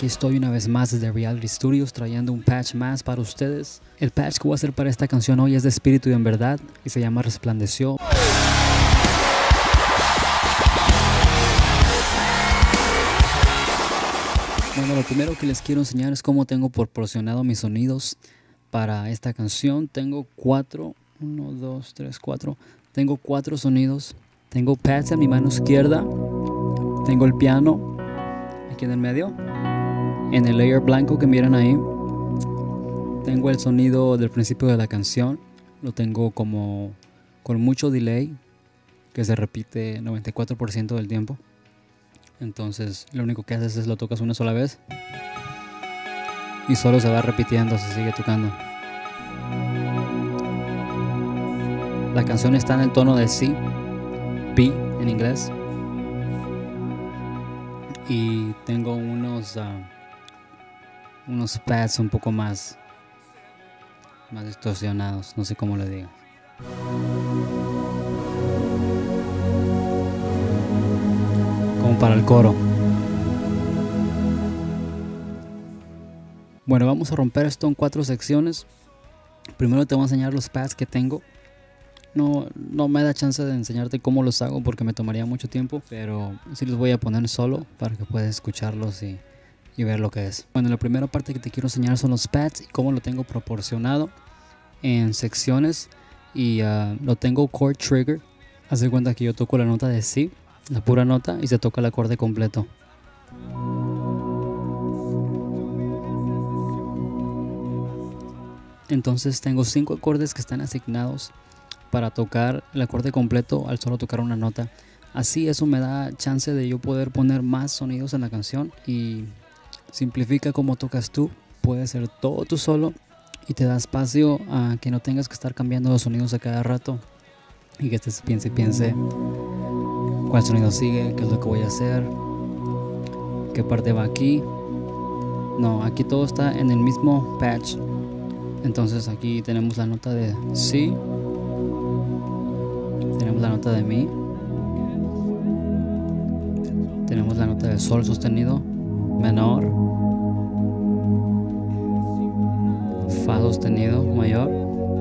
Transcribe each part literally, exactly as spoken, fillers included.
estoy una vez más desde Reality Studios trayendo un patch más para ustedes. El patch que voy a hacer para esta canción hoy es de Espíritu y en Verdad y se llama Resplandeció. Bueno, lo primero que les quiero enseñar es cómo tengo proporcionado mis sonidos para esta canción. Tengo cuatro, uno, dos, tres, cuatro. Tengo cuatro sonidos. Tengo pads en mi mano izquierda. Tengo el piano aquí en el medio. En el layer blanco que miran ahí. Tengo el sonido del principio de la canción. Lo tengo como con mucho delay, que se repite noventa y cuatro por ciento del tiempo. Entonces lo único que haces es lo tocas una sola vez y solo se va repitiendo, se sigue tocando. La canción está en el tono de C, B en inglés. Y tengo unos uh, unos pads un poco más más distorsionados, no sé cómo le digo. Como para el coro. Bueno, vamos a romper esto en cuatro secciones. Primero te voy a enseñar los pads que tengo. No, no me da chance de enseñarte cómo los hago porque me tomaría mucho tiempo, pero sí los voy a poner solo para que puedas escucharlos y, y ver lo que es. Bueno, la primera parte que te quiero enseñar son los pads y cómo lo tengo proporcionado en secciones. Y uh, lo tengo chord trigger. Haz de cuenta que yo toco la nota de C, la pura nota, y se toca el acorde completo. Entonces tengo cinco acordes que están asignados para tocar el acorde completo al solo tocar una nota. Así eso me da chance de yo poder poner más sonidos en la canción y simplifica cómo tocas tú. Puedes hacer todo tú solo y te da espacio a que no tengas que estar cambiando los sonidos a cada rato y que estés piense y piense cuál sonido sigue, qué es lo que voy a hacer, qué parte va aquí. No, aquí todo está en el mismo patch. Entonces aquí tenemos la nota de C, tenemos la nota de Mi, tenemos la nota de Sol sostenido menor, Fa sostenido mayor,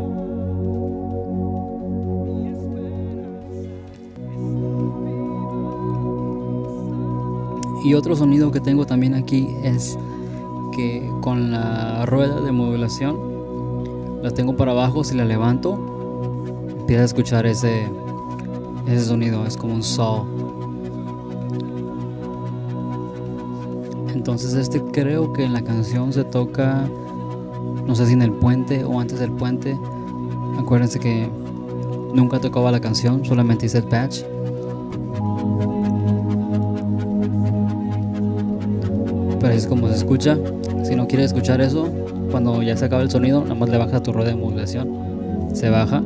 y otro sonido que tengo también aquí es que con la rueda de modulación la tengo para abajo. Si la levanto empieza a escuchar ese ese sonido, es como un saw. Entonces este creo que en la canción se toca, no sé si en el puente o antes del puente. Acuérdense que nunca tocaba la canción, solamente hice el patch. Pero así es como se escucha. Si no quieres escuchar eso, cuando ya se acaba el sonido, nada más le bajas a tu rueda de modulación, se baja.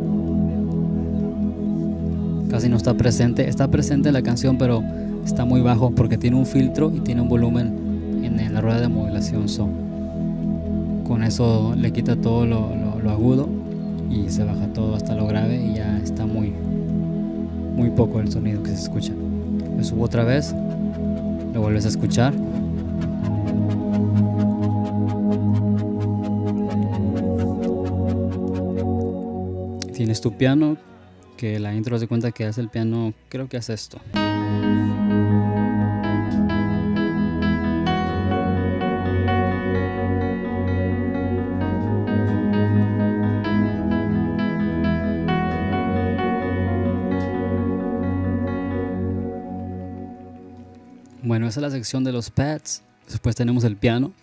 Casi no está presente, está presente en la canción, pero está muy bajo porque tiene un filtro y tiene un volumen en la rueda de modulación. So, con eso le quita todo lo, lo, lo agudo y se baja todo hasta lo grave y ya está muy, muy poco el sonido que se escucha. Le subo otra vez, lo vuelves a escuchar. Tienes tu piano, que la intro se cuenta que hace el piano, creo que hace esto. Bueno, esa es la sección de los pads. Después tenemos el piano.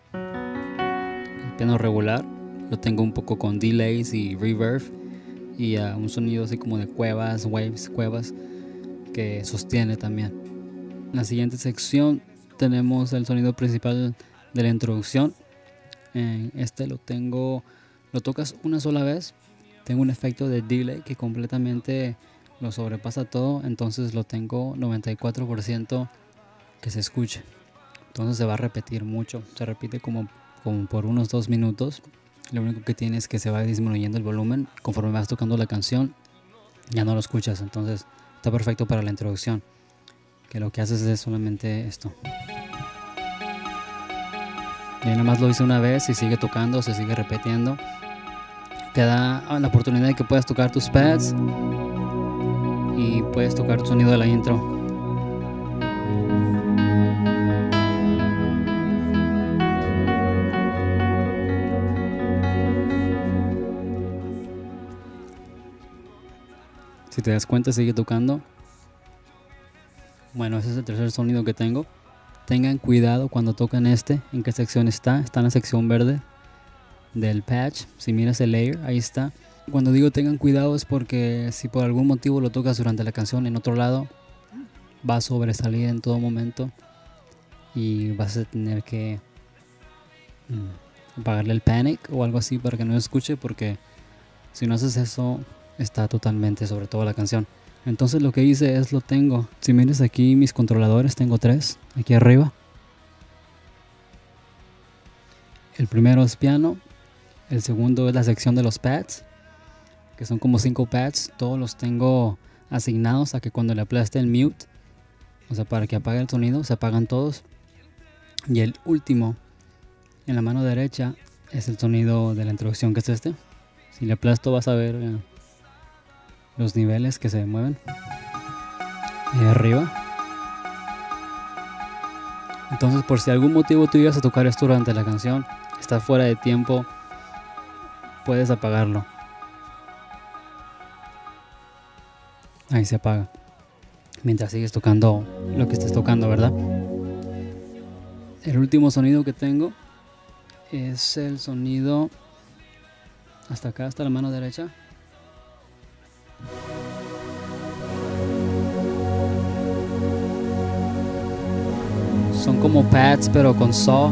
El piano regular. Lo tengo un poco con delays y reverb. Y uh, un sonido así como de cuevas, waves, cuevas, que sostiene también. En la siguiente sección tenemos el sonido principal de la introducción. En este lo tengo, lo tocas una sola vez. Tengo un efecto de delay que completamente lo sobrepasa todo. Entonces lo tengo noventa y cuatro por ciento que se escuche. Entonces se va a repetir mucho. Se repite como, como por unos dos minutos. Lo único que tiene es que se va disminuyendo el volumen conforme vas tocando la canción, ya no lo escuchas. Entonces está perfecto para la introducción, que lo que haces es solamente esto. Y nada más lo hice una vez y sigue tocando, se sigue repitiendo. Te da la oportunidad de que puedas tocar tus pads y puedes tocar tu sonido de la intro. Si te das cuenta, sigue tocando. Bueno, ese es el tercer sonido que tengo. Tengan cuidado cuando tocan este. ¿En qué sección está? Está en la sección verde del patch. Si miras el layer, ahí está. Cuando digo tengan cuidado es porque si por algún motivo lo tocas durante la canción en otro lado, va a sobresalir en todo momento y vas a tener que mm, apagarle el panic o algo así para que no escuche, porque si no haces eso está totalmente sobre toda la canción. Entonces lo que hice es lo tengo. Si miras aquí mis controladores, tengo tres aquí arriba. El primero es piano. El segundo es la sección de los pads, que son como cinco pads. Todos los tengo asignados a que cuando le aplaste el mute, o sea, para que apague el sonido, se apagan todos. Y el último, en la mano derecha, es el sonido de la introducción, que es este. Si le aplasto vas a ver eh, los niveles que se mueven ahí arriba. Entonces, por si algún motivo tú ibas a tocar esto durante la canción, está fuera de tiempo, puedes apagarlo. Ahí se apaga mientras sigues tocando lo que estés tocando, ¿verdad? El último sonido que tengo es el sonido hasta acá, hasta la mano derecha. Son como pads pero con saw,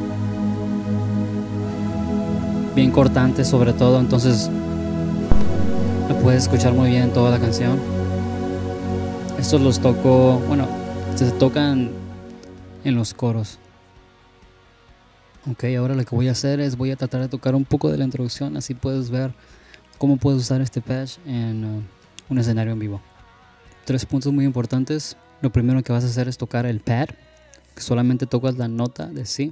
bien cortantes sobre todo, entonces lo puedes escuchar muy bien en toda la canción. Estos los toco, bueno, se tocan en los coros. Ok, ahora lo que voy a hacer es voy a tratar de tocar un poco de la introducción, así puedes ver cómo puedes usar este patch en uh, un escenario en vivo. Tres puntos muy importantes. Lo primero que vas a hacer es tocar el pad, que solamente tocas la nota de Si.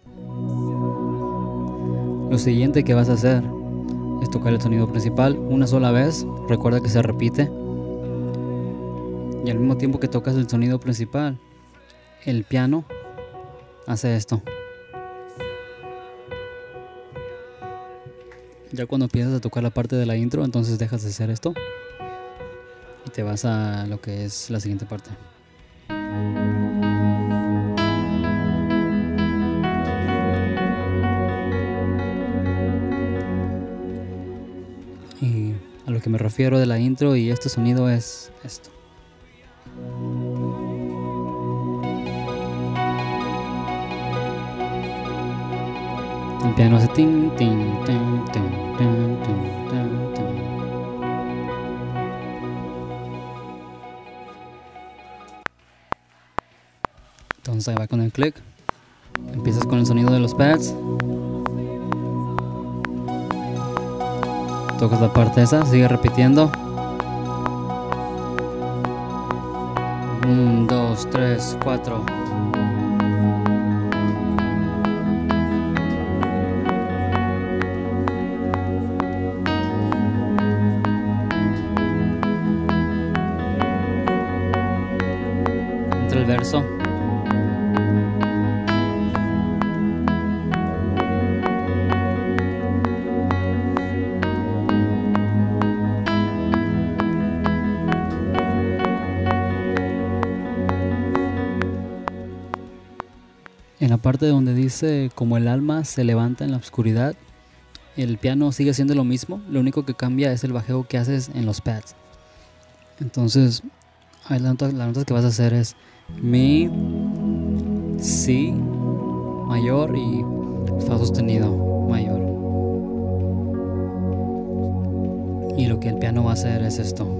Lo siguiente que vas a hacer es tocar el sonido principal una sola vez. Recuerda que se repite. Y al mismo tiempo que tocas el sonido principal, el piano hace esto. Ya cuando empiezas a tocar la parte de la intro, entonces dejas de hacer esto y te vas a lo que es la siguiente parte. Y a lo que me refiero de la intro y este sonido es esto. El piano hace tin, tin, tin, tin, tin, tin, tin. Entonces ahí va con el click. Empiezas con el sonido de los pads. Tocas la parte esa, sigue repitiendo. Un, dos, tres, cuatro. Entra el verso. En la parte donde dice como el alma se levanta en la oscuridad, el piano sigue siendo lo mismo, lo único que cambia es el bajeo que haces en los pads. Entonces, ahí la nota, la nota que vas a hacer es Mi, Si mayor y Fa sostenido mayor. Y lo que el piano va a hacer es esto.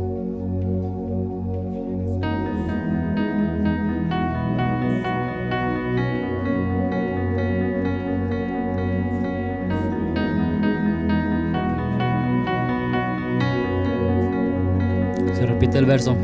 Se repite el verso.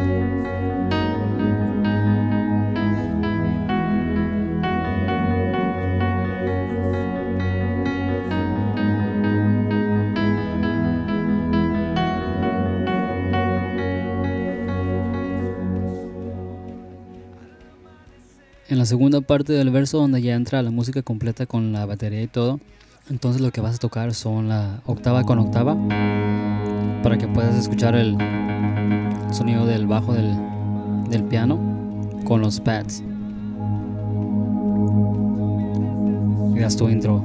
En la segunda parte del verso, donde ya entra la música completa con la batería y todo, entonces lo que vas a tocar son la octava con octava, para que puedas escuchar el sonido del bajo del, del piano con los pads. Y das tu intro.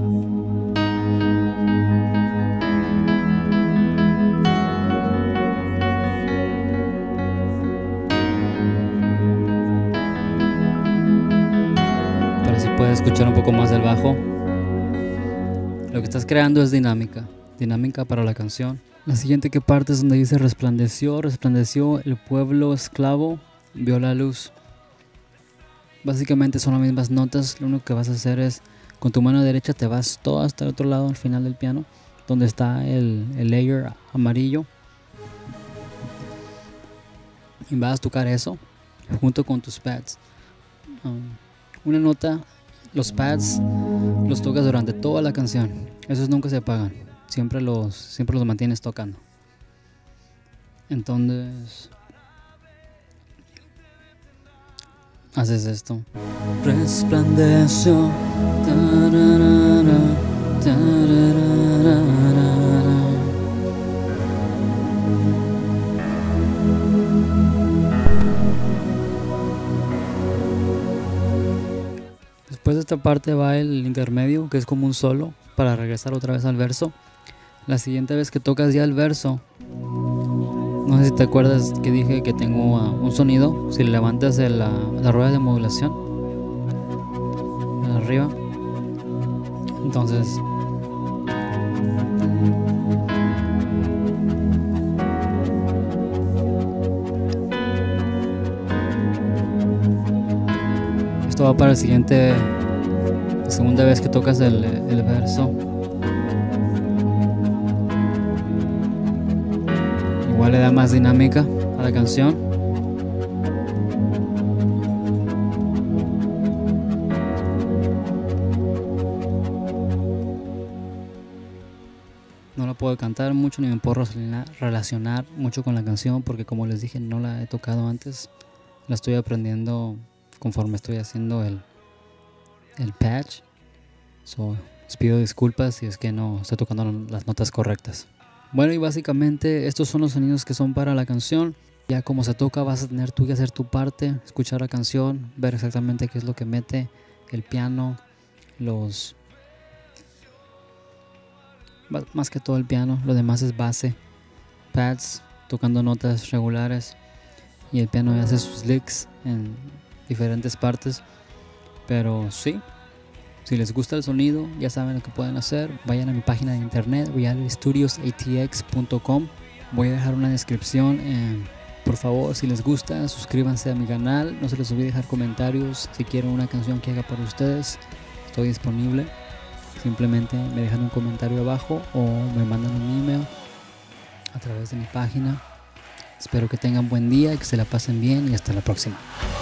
Para así puedes escuchar un poco más del bajo. Lo que estás creando es dinámica, dinámica para la canción. La siguiente que parte es donde dice resplandeció, resplandeció, el pueblo esclavo vio la luz. Básicamente son las mismas notas, lo único que vas a hacer es con tu mano derecha te vas todo hasta el otro lado al final del piano, donde está el, el layer amarillo. Y vas a tocar eso junto con tus pads. Um, una nota, los pads los tocas durante toda la canción, esos nunca se apagan, siempre los, siempre los mantienes tocando. Entonces haces esto. Resplandeció. Tararara, tararara. Después de esta parte va el intermedio, que es como un solo, para regresar otra vez al verso. La siguiente vez que tocas ya el verso, no sé si te acuerdas que dije que tengo uh, un sonido. Si le levantas de la, la rueda de modulación arriba, entonces esto va para el siguiente, la segunda vez que tocas el, el verso. Igual le da más dinámica a la canción. No la puedo cantar mucho ni me puedo relacionar mucho con la canción porque, como les dije, no la he tocado antes. La estoy aprendiendo conforme estoy haciendo el, el patch. So, les pido disculpas si es que no estoy tocando las notas correctas. Bueno, y básicamente estos son los sonidos que son para la canción. Ya como se toca vas a tener tú que hacer tu parte, escuchar la canción, ver exactamente qué es lo que mete el piano, los... más que todo el piano, lo demás es base, pads, tocando notas regulares, y el piano hace sus licks en diferentes partes. Pero sí, si les gusta el sonido, ya saben lo que pueden hacer. Vayan a mi página de internet, reality studios a t x punto com. Voy a dejar una descripción. Eh, por favor, si les gusta, suscríbanse a mi canal. No se les olvide dejar comentarios. Si quieren una canción que haga para ustedes, estoy disponible. Simplemente me dejan un comentario abajo o me mandan un email a través de mi página. Espero que tengan buen día, que se la pasen bien y hasta la próxima.